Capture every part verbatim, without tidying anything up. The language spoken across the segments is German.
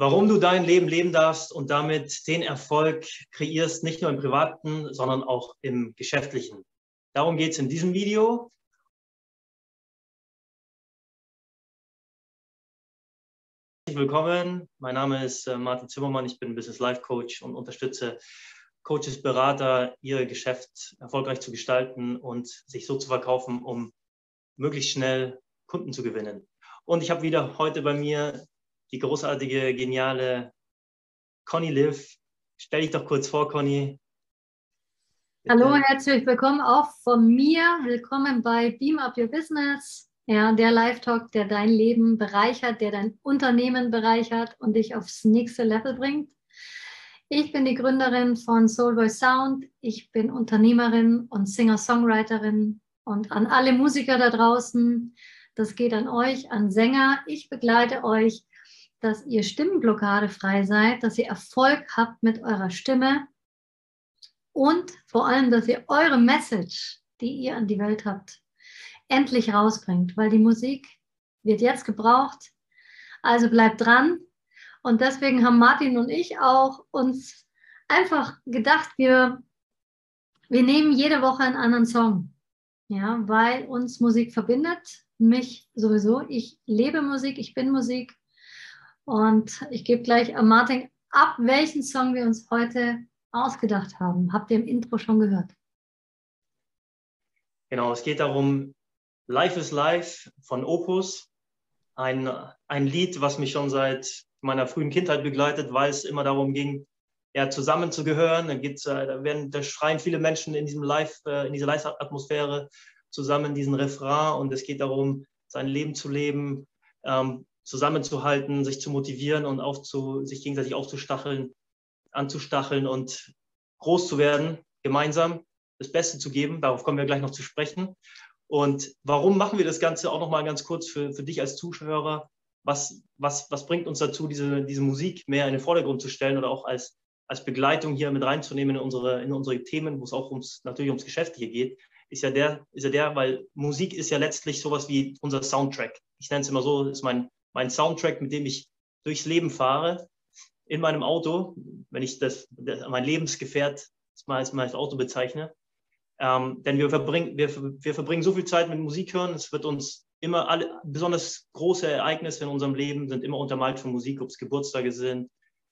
warum du dein Leben leben darfst und damit den Erfolg kreierst, nicht nur im Privaten, sondern auch im Geschäftlichen. Darum geht es in diesem Video. Herzlich willkommen, mein Name ist Martin Zimmermann, ich bin Business Life Coach und unterstütze Coaches, Berater, ihr Geschäft erfolgreich zu gestalten und sich so zu verkaufen, um möglichst schnell Kunden zu gewinnen. Und ich habe wieder heute bei mir die großartige, geniale Conny Liv. Stell dich doch kurz vor, Conny. Bitte. Hallo, herzlich willkommen auch von mir. Willkommen bei Beam Up Your Business. Ja, der Live-Talk, der dein Leben bereichert, der dein Unternehmen bereichert und dich aufs nächste Level bringt. Ich bin die Gründerin von Soulboy Sound. Ich bin Unternehmerin und Singer-Songwriterin. Und an alle Musiker da draußen, das geht an euch, an Sänger. Ich begleite euch, dass ihr stimmenblockadefrei seid, dass ihr Erfolg habt mit eurer Stimme und vor allem, dass ihr eure Message, die ihr an die Welt habt, endlich rausbringt, weil die Musik wird jetzt gebraucht. Also bleibt dran. Und deswegen haben Martin und ich auch uns einfach gedacht, wir, wir nehmen jede Woche einen anderen Song, ja, weil uns Musik verbindet, mich sowieso. Ich lebe Musik, ich bin Musik. Und ich gebe gleich an Martin ab, welchen Song wir uns heute ausgedacht haben. Habt ihr im Intro schon gehört? Genau, es geht darum, Life is Life von Opus. Ein, ein Lied, was mich schon seit meiner frühen Kindheit begleitet, weil es immer darum ging, ja, zusammenzugehören. Da, gibt's, da, werden, da schreien viele Menschen in, diesem Live, in dieser Live-Atmosphäre zusammen diesen Refrain. Und es geht darum, sein Leben zu leben, ähm, zusammenzuhalten, sich zu motivieren und aufzu, sich gegenseitig aufzustacheln, anzustacheln und groß zu werden, gemeinsam das Beste zu geben. Darauf kommen wir gleich noch zu sprechen. Und warum machen wir das Ganze auch noch mal ganz kurz für, für dich als Zuschauer? Was, was, was bringt uns dazu, diese, diese Musik mehr in den Vordergrund zu stellen oder auch als, als Begleitung hier mit reinzunehmen in unsere, in unsere Themen, wo es auch ums, natürlich ums Geschäftliche geht? Ist ja der, ist ja der, weil Musik ist ja letztlich sowas wie unser Soundtrack. Ich nenne es immer so, das ist mein mein Soundtrack, mit dem ich durchs Leben fahre, in meinem Auto, wenn ich das, das mein Lebensgefährt mal als mein Auto bezeichne. Ähm, denn wir verbringen, wir, wir verbringen so viel Zeit mit Musik hören, es wird uns immer alle, besonders große Ereignisse in unserem Leben sind immer untermalt von Musik, ob es Geburtstage sind,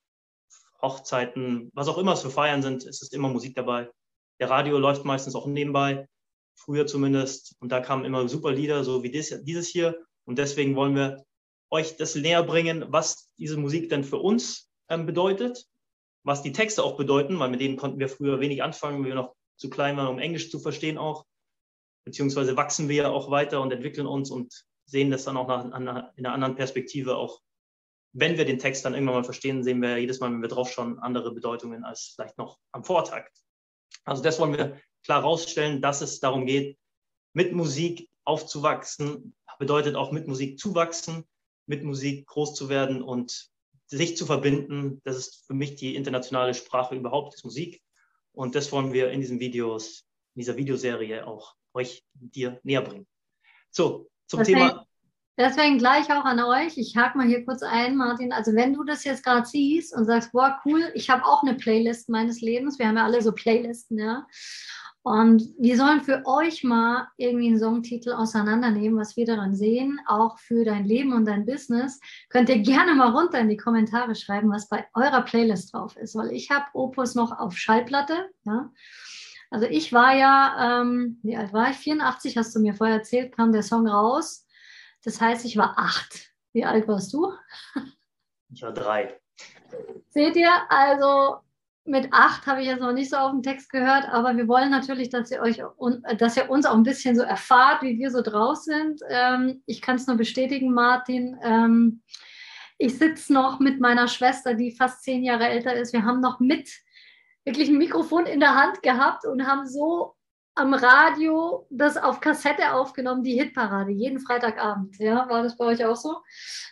Hochzeiten, was auch immer es für Feiern sind, es ist immer Musik dabei. Der Radio läuft meistens auch nebenbei, früher zumindest, und da kamen immer super Lieder, so wie das, dieses hier, und deswegen wollen wir euch das näher bringen, was diese Musik denn für uns ähm, bedeutet, was die Texte auch bedeuten, weil mit denen konnten wir früher wenig anfangen, weil wir noch zu klein waren, um Englisch zu verstehen auch, beziehungsweise wachsen wir ja auch weiter und entwickeln uns und sehen das dann auch nach, an, in einer anderen Perspektive auch. Wenn wir den Text dann irgendwann mal verstehen, sehen wir jedes Mal, wenn wir drauf schauen, andere Bedeutungen als vielleicht noch am Vortag. Also das wollen wir klar rausstellen, dass es darum geht, mit Musik aufzuwachsen, bedeutet auch mit Musik zu wachsen, mit Musik groß zu werden und sich zu verbinden. Das ist für mich die internationale Sprache überhaupt, ist Musik. Und das wollen wir in diesen Videos, in dieser Videoserie auch euch, dir näher bringen. So, zum deswegen, Thema. Deswegen gleich auch an euch. Ich hake mal hier kurz ein, Martin. Also wenn du das jetzt gerade siehst und sagst, boah, cool, ich habe auch eine Playlist meines Lebens. Wir haben ja alle so Playlisten, ja. Und wir sollen für euch mal irgendwie einen Songtitel auseinandernehmen, was wir daran sehen, auch für dein Leben und dein Business. Könnt ihr gerne mal runter in die Kommentare schreiben, was bei eurer Playlist drauf ist, weil ich habe Opus noch auf Schallplatte. Ja. Also ich war ja, ähm, wie alt war ich? vierundachtzig, hast du mir vorher erzählt, kam der Song raus. Das heißt, ich war acht. Wie alt warst du? Ich war drei. Seht ihr, also mit acht habe ich jetzt noch nicht so auf den Text gehört, aber wir wollen natürlich, dass ihr euch, dass ihr uns auch ein bisschen so erfahrt, wie wir so draus sind. Ähm, ich kann es nur bestätigen, Martin. Ähm, ich sitze noch mit meiner Schwester, die fast zehn Jahre älter ist. Wir haben noch mit wirklich ein Mikrofon in der Hand gehabt und haben so am Radio das auf Kassette aufgenommen, die Hitparade, jeden Freitagabend. Ja, war das bei euch auch so?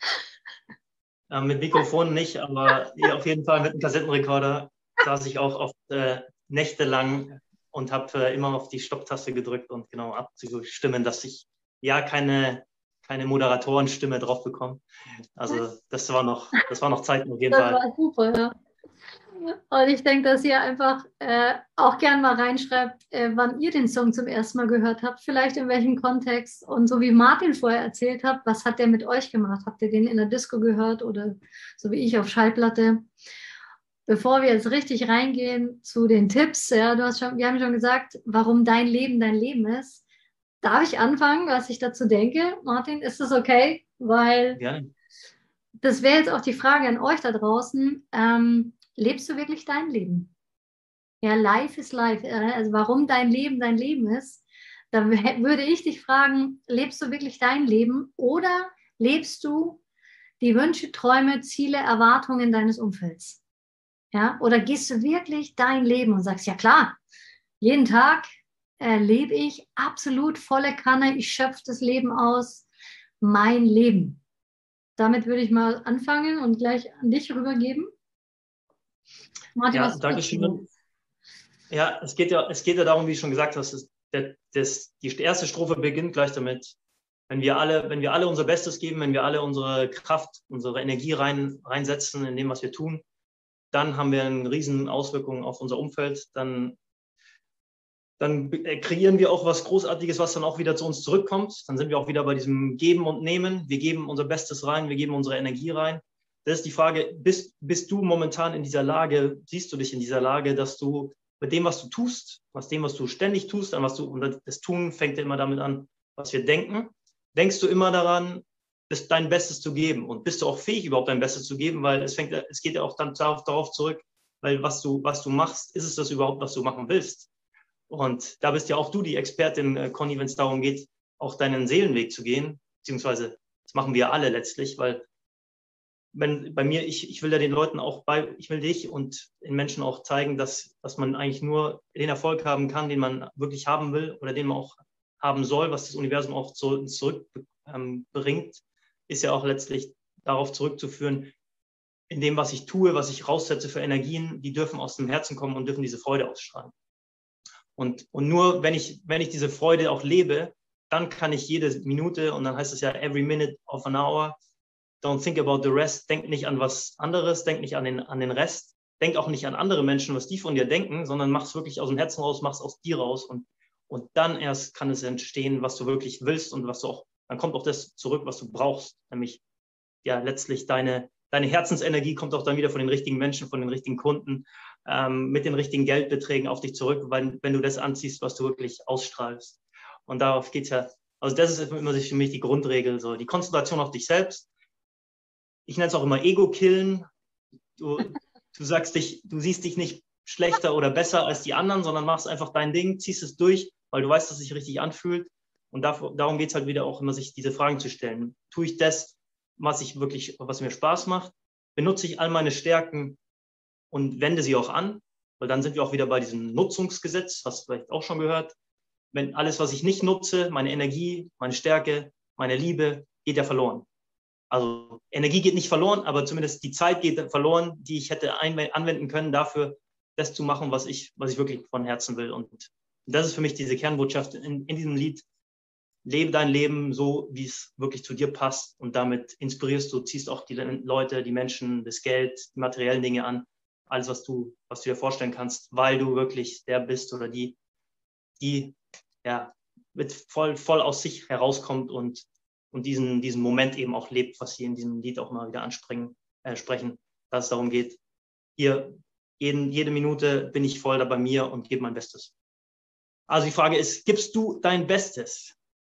Äh, mit Mikrofon nicht, aber ja, auf jeden Fall mit einem Kassettenrekorder saß ich auch oft äh, nächtelang und habe äh, immer auf die Stopptaste gedrückt und genau abzustimmen, dass ich ja keine keine Moderatorenstimme drauf bekommen. Also das war noch, das war noch Zeiten auf jeden Das Fall. war super, ja. Und ich denke, dass ihr einfach äh, auch gern mal reinschreibt, äh, wann ihr den Song zum ersten Mal gehört habt, vielleicht in welchem Kontext. Und so wie Martin vorher erzählt hat, was hat der mit euch gemacht? Habt ihr den in der Disco gehört oder so wie ich auf Schallplatte? Bevor wir jetzt richtig reingehen zu den Tipps, ja, du hast schon, wir haben schon gesagt, warum dein Leben dein Leben ist. Darf ich anfangen, was ich dazu denke? Martin, ist das okay? Weil Ja. das wäre jetzt auch die Frage an euch da draußen. Ähm, lebst du wirklich dein Leben? Ja, life is life. Also warum dein Leben dein Leben ist, da würde ich dich fragen, lebst du wirklich dein Leben oder lebst du die Wünsche, Träume, Ziele, Erwartungen deines Umfelds? Ja, oder gehst du wirklich dein Leben und sagst, ja klar, jeden Tag äh, lebe ich absolut volle Kanne, ich schöpfe das Leben aus, mein Leben. Damit würde ich mal anfangen und gleich an dich rübergeben. Martin, Ja, was danke schön. Ja, es geht ja, es geht ja darum, wie du schon gesagt hast, dass, dass die erste Strophe beginnt gleich damit, wenn wir alle, wenn wir alle unser Bestes geben, wenn wir alle unsere Kraft, unsere Energie rein, reinsetzen in dem, was wir tun, dann haben wir eine riesen Auswirkung auf unser Umfeld. Dann, dann kreieren wir auch was Großartiges, was dann auch wieder zu uns zurückkommt. Dann sind wir auch wieder bei diesem Geben und Nehmen. Wir geben unser Bestes rein, wir geben unsere Energie rein. Das ist die Frage, bist, bist du momentan in dieser Lage, siehst du dich in dieser Lage, dass du mit dem, was du tust, was dem, was du ständig tust, an was du, und das Tun fängt ja immer damit an, was wir denken, denkst du immer daran, dein Bestes zu geben, und bist du auch fähig, überhaupt dein Bestes zu geben, weil es fängt, es geht ja auch dann darauf, darauf zurück, weil was du, was du machst, ist es das überhaupt, was du machen willst? Und da bist ja auch du die Expertin, Conny, wenn es darum geht, auch deinen Seelenweg zu gehen, beziehungsweise das machen wir alle letztlich, weil wenn bei mir, ich, ich will ja den Leuten auch bei, ich will dich und den Menschen auch zeigen, dass, dass man eigentlich nur den Erfolg haben kann, den man wirklich haben will oder den man auch haben soll, was das Universum auch zu, zurückbringt, ähm, ist ja auch letztlich darauf zurückzuführen, in dem, was ich tue, was ich raussetze für Energien, die dürfen aus dem Herzen kommen und dürfen diese Freude ausstrahlen. Und, und nur wenn ich, wenn ich diese Freude auch lebe, dann kann ich jede Minute, und dann heißt es ja every minute of an hour, don't think about the rest, denk nicht an was anderes, denk nicht an den, an den Rest, denk auch nicht an andere Menschen, was die von dir denken, sondern mach es wirklich aus dem Herzen raus, mach es aus dir raus, und, und dann erst kann es entstehen, was du wirklich willst, und was du auch, dann kommt auch das zurück, was du brauchst, nämlich ja letztlich deine, deine Herzensenergie kommt auch dann wieder von den richtigen Menschen, von den richtigen Kunden, ähm, mit den richtigen Geldbeträgen auf dich zurück, weil, wenn du das anziehst, was du wirklich ausstrahlst. Und darauf geht es ja, also das ist immer für mich die Grundregel, so die Konzentration auf dich selbst. Ich nenne es auch immer Ego-Killen. Du, du sagst dich, du siehst dich nicht schlechter oder besser als die anderen, sondern machst einfach dein Ding, ziehst es durch, weil du weißt, dass es sich richtig anfühlt. Und dafür, darum geht es halt wieder auch immer, sich diese Fragen zu stellen. Tue ich das, was ich wirklich, was mir Spaß macht? Benutze ich all meine Stärken und wende sie auch an? Weil dann sind wir auch wieder bei diesem Nutzungsgesetz, hast du vielleicht auch schon gehört. Wenn alles, was ich nicht nutze, meine Energie, meine Stärke, meine Liebe, geht ja verloren. Also Energie geht nicht verloren, aber zumindest die Zeit geht verloren, die ich hätte anwenden können, dafür das zu machen, was ich, was ich wirklich von Herzen will. Und das ist für mich diese Kernbotschaft in, in diesem Lied. Lebe dein Leben so, wie es wirklich zu dir passt, und damit inspirierst du, ziehst auch die Leute, die Menschen, das Geld, die materiellen Dinge an, alles, was du, was du dir vorstellen kannst, weil du wirklich der bist oder die, die ja, mit voll, voll aus sich herauskommt und und diesen, diesen Moment eben auch lebt, was Sie in diesem Lied auch mal wieder ansprechen, äh, sprechen, dass es darum geht, hier, jeden, jede Minute bin ich voll da bei mir und gebe mein Bestes. Also die Frage ist, gibst du dein Bestes?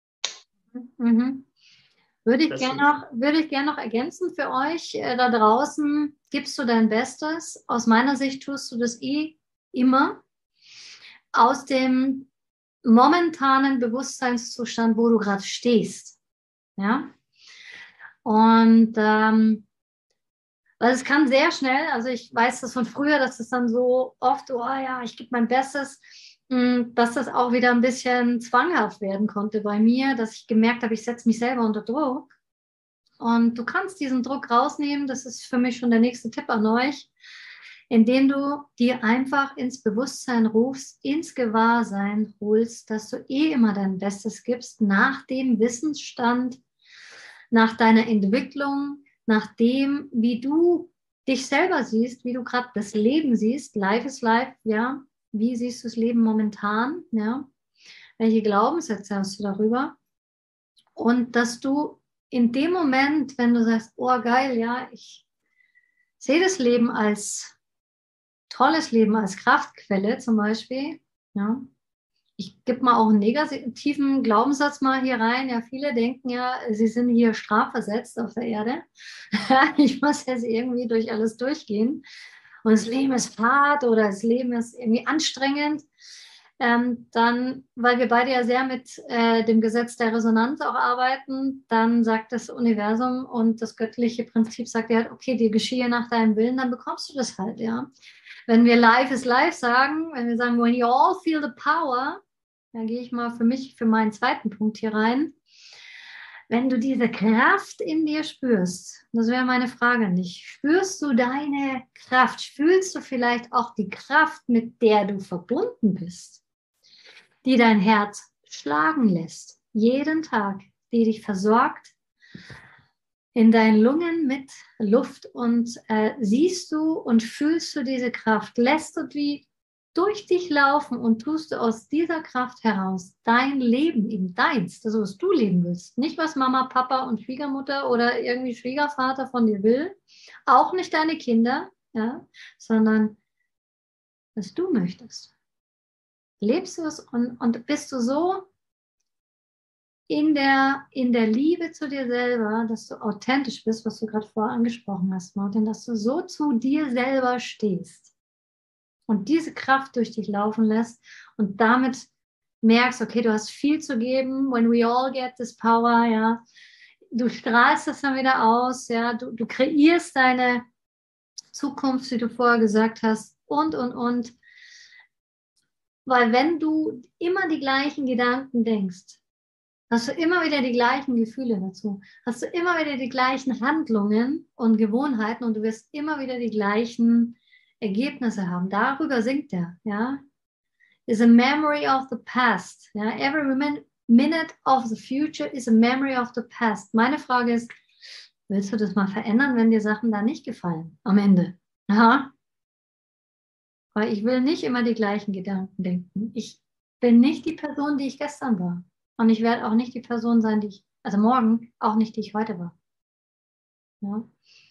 Mhm. Würde ich gerne noch, würde ich gern noch ergänzen für euch äh, da draußen, gibst du dein Bestes? Aus meiner Sicht tust du das eh immer aus dem momentanen Bewusstseinszustand, wo du gerade stehst. Ja, und ähm, weil es kann sehr schnell, also ich weiß das von früher, dass es dann so oft, oh ja, ich gebe mein Bestes, dass das auch wieder ein bisschen zwanghaft werden konnte bei mir, dass ich gemerkt habe, ich setze mich selber unter Druck. Und du kannst diesen Druck rausnehmen, das ist für mich schon der nächste Tipp an euch, indem du dir einfach ins Bewusstsein rufst, ins Gewahrsein holst, dass du eh immer dein Bestes gibst, nach dem Wissensstand, nach deiner Entwicklung, nach dem, wie du dich selber siehst, wie du gerade das Leben siehst. Life is life, ja. Wie siehst du das Leben momentan, ja? Welche Glaubenssätze hast du darüber? Und dass du in dem Moment, wenn du sagst, oh geil, ja, ich sehe das Leben als tolles Leben, als Kraftquelle zum Beispiel, ja. Ich gebe mal auch einen negativen Glaubenssatz mal hier rein. Ja, viele denken ja, sie sind hier strafversetzt auf der Erde. Ich muss jetzt irgendwie durch alles durchgehen. Und das Leben ist hart oder das Leben ist irgendwie anstrengend. Ähm, dann, weil wir beide ja sehr mit äh, dem Gesetz der Resonanz auch arbeiten, dann sagt das Universum und das göttliche Prinzip sagt ja, okay, dir geschehe nach deinem Willen, dann bekommst du das halt, ja. Wenn wir Life is Life sagen, wenn wir sagen, when you all feel the power, dann gehe ich mal für mich, für meinen zweiten Punkt hier rein. Wenn du diese Kraft in dir spürst, das wäre meine Frage an dich, spürst du deine Kraft? Fühlst du vielleicht auch die Kraft, mit der du verbunden bist, die dein Herz schlagen lässt, jeden Tag, die dich versorgt in deinen Lungen mit Luft und äh, siehst du und fühlst du diese Kraft? Lässt du die durch dich laufen und tust du aus dieser Kraft heraus dein Leben, eben deins, das, was du leben willst. Nicht, was Mama, Papa und Schwiegermutter oder irgendwie Schwiegervater von dir will, auch nicht deine Kinder, ja, sondern was du möchtest. Lebst du es und, und bist du so in der, in der Liebe zu dir selber, dass du authentisch bist, was du gerade vorher angesprochen hast, Martin, dass du so zu dir selber stehst und diese Kraft durch dich laufen lässt und damit merkst, okay, du hast viel zu geben, when we all get this power, ja, du strahlst das dann wieder aus, ja, du, du kreierst deine Zukunft, wie du vorher gesagt hast, und, und, und, weil wenn du immer die gleichen Gedanken denkst, hast du immer wieder die gleichen Gefühle dazu, hast du immer wieder die gleichen Handlungen und Gewohnheiten und du wirst immer wieder die gleichen Ergebnisse haben. Darüber singt er, ja. Is a memory of the past. Ja? Every minute of the future is a memory of the past. Meine Frage ist, willst du das mal verändern, wenn dir Sachen da nicht gefallen am Ende? Aha. Weil ich will nicht immer die gleichen Gedanken denken. Ich bin nicht die Person, die ich gestern war. Und ich werde auch nicht die Person sein, die ich, also morgen, auch nicht die ich heute war. Ja.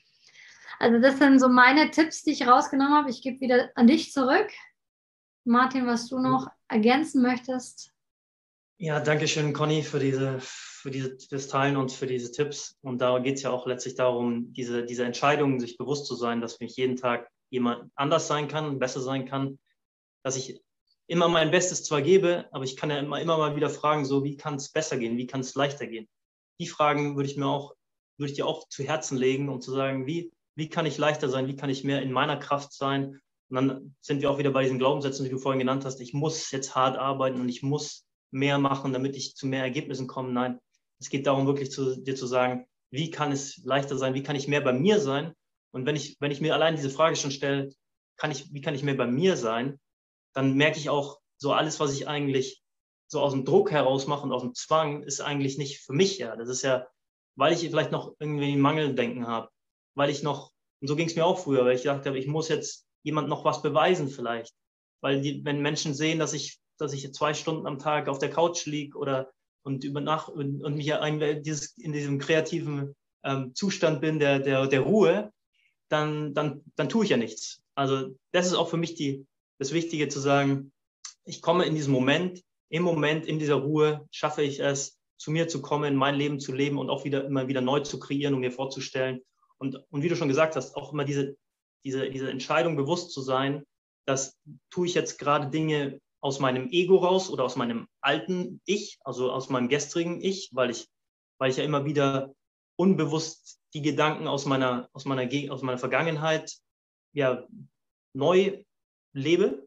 Also das sind so meine Tipps, die ich rausgenommen habe. Ich gebe wieder an dich zurück. Martin, was du noch ergänzen möchtest? Ja, danke schön, Conny, für diese, für diese das Teilen und für diese Tipps. Und da geht es ja auch letztlich darum, diese, diese Entscheidung, sich bewusst zu sein, dass mich jeden Tag jemand anders sein kann, besser sein kann, dass ich immer mein Bestes zwar gebe, aber ich kann ja immer, immer mal wieder fragen, so wie kann es besser gehen, wie kann es leichter gehen? Die Fragen würde ich mir auch, würde ich dir auch zu Herzen legen, um zu sagen, wie, wie kann ich leichter sein, wie kann ich mehr in meiner Kraft sein? Und dann sind wir auch wieder bei diesen Glaubenssätzen, die du vorhin genannt hast. Ich muss jetzt hart arbeiten und ich muss mehr machen, damit ich zu mehr Ergebnissen komme. Nein, es geht darum, wirklich zu, dir zu sagen, wie kann es leichter sein, wie kann ich mehr bei mir sein? Und wenn ich, wenn ich mir allein diese Frage schon stelle, kann ich, wie kann ich mehr bei mir sein, dann merke ich auch, so alles, was ich eigentlich so aus dem Druck heraus mache und aus dem Zwang, ist eigentlich nicht für mich. Ja, das ist ja, weil ich vielleicht noch irgendwie ein Mangeldenken habe, weil ich noch, und so ging es mir auch früher, weil ich dachte, ich muss jetzt jemand noch was beweisen vielleicht. Weil die, wenn Menschen sehen, dass ich, dass ich zwei Stunden am Tag auf der Couch liege oder und über Nacht und, und mich ja ein, dieses, in diesem kreativen ähm, Zustand bin, der, der, der Ruhe, dann, dann, dann tue ich ja nichts. Also das ist auch für mich die, das Wichtige zu sagen, ich komme in diesen Moment, im Moment, in dieser Ruhe, schaffe ich es, zu mir zu kommen, mein Leben zu leben und auch wieder immer wieder neu zu kreieren, um mir vorzustellen. Und, und wie du schon gesagt hast, auch immer diese, diese, diese Entscheidung bewusst zu sein, dass tue ich jetzt gerade Dinge aus meinem Ego raus oder aus meinem alten Ich, also aus meinem gestrigen Ich, weil ich, weil ich ja immer wieder unbewusst die Gedanken aus meiner, aus meiner, aus meiner Vergangenheit ja, neu lebe,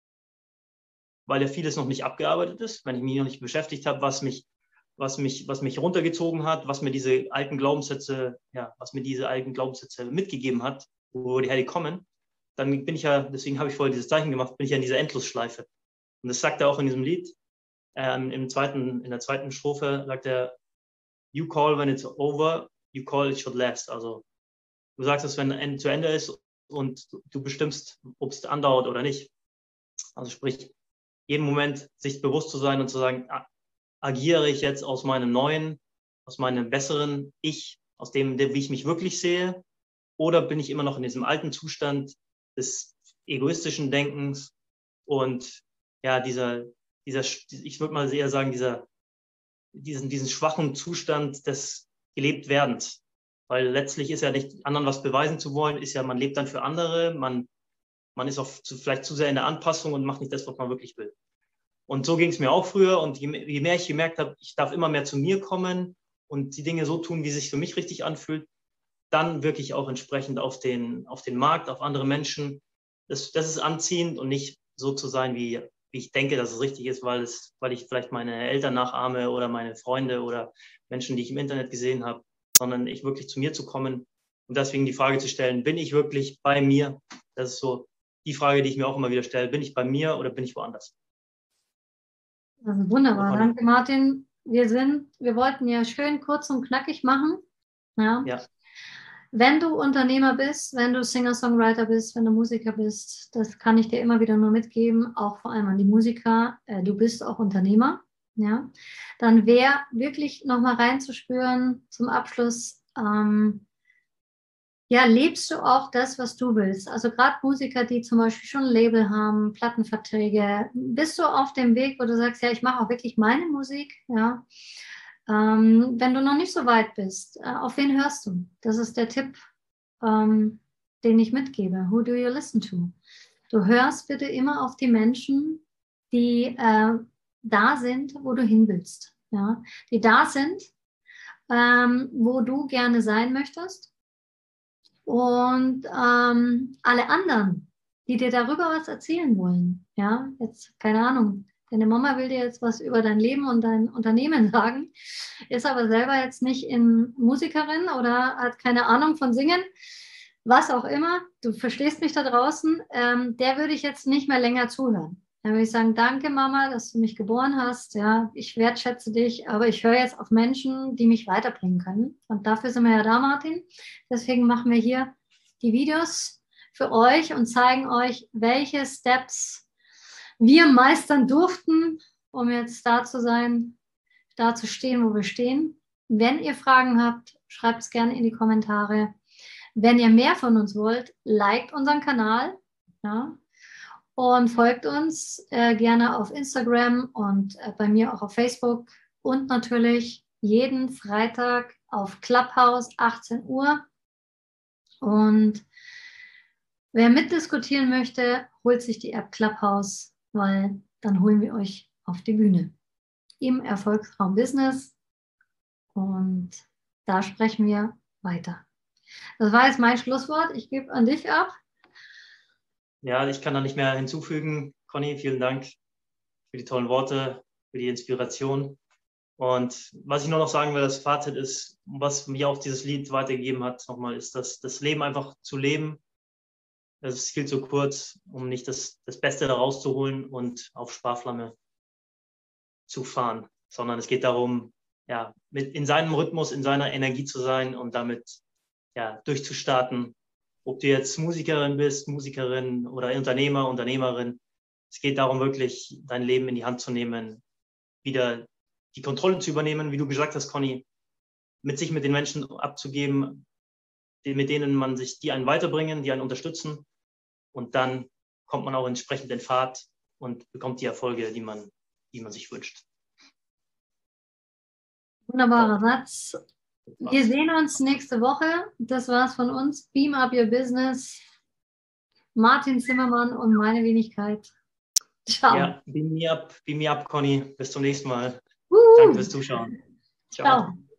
weil ja vieles noch nicht abgearbeitet ist, wenn ich mich noch nicht beschäftigt habe, was mich, was mich, was mich runtergezogen hat, was mir diese alten Glaubenssätze, ja, was mir diese alten Glaubenssätze mitgegeben hat, woher die kommen, dann bin ich ja, deswegen habe ich vorher dieses Zeichen gemacht, bin ich ja in dieser Endlosschleife. Und das sagt er auch in diesem Lied, ähm, im zweiten, in der zweiten Strophe sagt er, you call when it's over, you call it should last. Also du sagst es, wenn es zu Ende ist und du bestimmst, ob es andauert oder nicht. Also sprich, jeden Moment sich bewusst zu sein und zu sagen, agiere ich jetzt aus meinem neuen, aus meinem besseren Ich, aus dem, wie ich mich wirklich sehe, oder bin ich immer noch in diesem alten Zustand des egoistischen Denkens und ja, dieser, dieser, ich würde mal eher sagen, dieser, diesen, diesen schwachen Zustand des Gelebtwerdens. Weil letztlich ist ja nicht, anderen was beweisen zu wollen, ist ja, man lebt dann für andere, man, man ist auch zu, vielleicht zu sehr in der Anpassung und macht nicht das, was man wirklich will. Und so ging es mir auch früher. Und je, je mehr ich gemerkt habe, ich darf immer mehr zu mir kommen und die Dinge so tun, wie es sich für mich richtig anfühlt, dann wirklich auch entsprechend auf den, auf den Markt, auf andere Menschen. Das, das ist anziehend und nicht so zu sein, wie, wie ich denke, dass es richtig ist, weil, es, weil ich vielleicht meine Eltern nachahme oder meine Freunde oder Menschen, die ich im Internet gesehen habe, sondern ich wirklich zu mir zu kommen und deswegen die Frage zu stellen, bin ich wirklich bei mir? Das ist so die Frage, die ich mir auch immer wieder stelle. Bin ich bei mir oder bin ich woanders? Also wunderbar, danke Martin. Wir sind, wir wollten ja schön kurz und knackig machen. Ja. Ja. Wenn du Unternehmer bist, wenn du Singer-Songwriter bist, wenn du Musiker bist, das kann ich dir immer wieder nur mitgeben, auch vor allem an die Musiker, äh, du bist auch Unternehmer, ja, dann wäre wirklich nochmal reinzuspüren zum Abschluss, ähm, ja, lebst du auch das, was du willst? Also gerade Musiker, die zum Beispiel schon ein Label haben, Plattenverträge, bist du auf dem Weg, wo du sagst, ja, ich mache auch wirklich meine Musik, ja. Ähm, wenn du noch nicht so weit bist, äh, auf wen hörst du? Das ist der Tipp, ähm, den ich mitgebe. Who do you listen to? Du hörst bitte immer auf die Menschen, die äh, da sind, wo du hin willst. Ja? Die da sind, ähm, wo du gerne sein möchtest. Und ähm, alle anderen, die dir darüber was erzählen wollen. Ja, jetzt, keine Ahnung. Deine Mama will dir jetzt was über dein Leben und dein Unternehmen sagen, ist aber selber jetzt nicht in Musikerin oder hat keine Ahnung von Singen, was auch immer, du verstehst mich da draußen, ähm, der würde ich jetzt nicht mehr länger zuhören. Dann würde ich sagen, danke Mama, dass du mich geboren hast, ja, ich wertschätze dich, aber ich höre jetzt auf Menschen, die mich weiterbringen können. Und dafür sind wir ja da, Martin. Deswegen machen wir hier die Videos für euch und zeigen euch, welche Steps wir meistern durften, um jetzt da zu sein, da zu stehen, wo wir stehen. Wenn ihr Fragen habt, schreibt es gerne in die Kommentare. Wenn ihr mehr von uns wollt, liked unseren Kanal, ja, und folgt uns äh, gerne auf Instagram und äh, bei mir auch auf Facebook und natürlich jeden Freitag auf Clubhouse achtzehn Uhr. Und wer mitdiskutieren möchte, holt sich die App Clubhouse, weil dann holen wir euch auf die Bühne im Erfolgsraum Business und da sprechen wir weiter. Das war jetzt mein Schlusswort. Ich gebe an dich ab. Ja, ich kann da nicht mehr hinzufügen. Conny, vielen Dank für die tollen Worte, für die Inspiration. Und was ich nur noch sagen will, das Fazit ist, was mir auch dieses Lied weitergegeben hat, nochmal, ist, dass das Leben einfach zu leben, das ist viel zu kurz, um nicht das, das Beste da rauszuholen und auf Sparflamme zu fahren, sondern es geht darum, ja, mit in seinem Rhythmus, in seiner Energie zu sein und damit ja, durchzustarten. Ob du jetzt Musikerin bist, Musikerin oder Unternehmer, Unternehmerin, es geht darum, wirklich dein Leben in die Hand zu nehmen, wieder die Kontrolle zu übernehmen, wie du gesagt hast, Conny, mit sich mit den Menschen abzugeben, mit denen man sich, die einen weiterbringen, die einen unterstützen. Und dann kommt man auch entsprechend in Fahrt und bekommt die Erfolge, die man, die man sich wünscht. Wunderbarer Satz. Wir sehen uns nächste Woche. Das war's von uns. Beam Up Your Business. Martin Zimmermann und meine Wenigkeit. Ciao. Ja, beam me up, beam me up, Conny. Bis zum nächsten Mal. Uh. Danke fürs Zuschauen. Ciao. Ciao.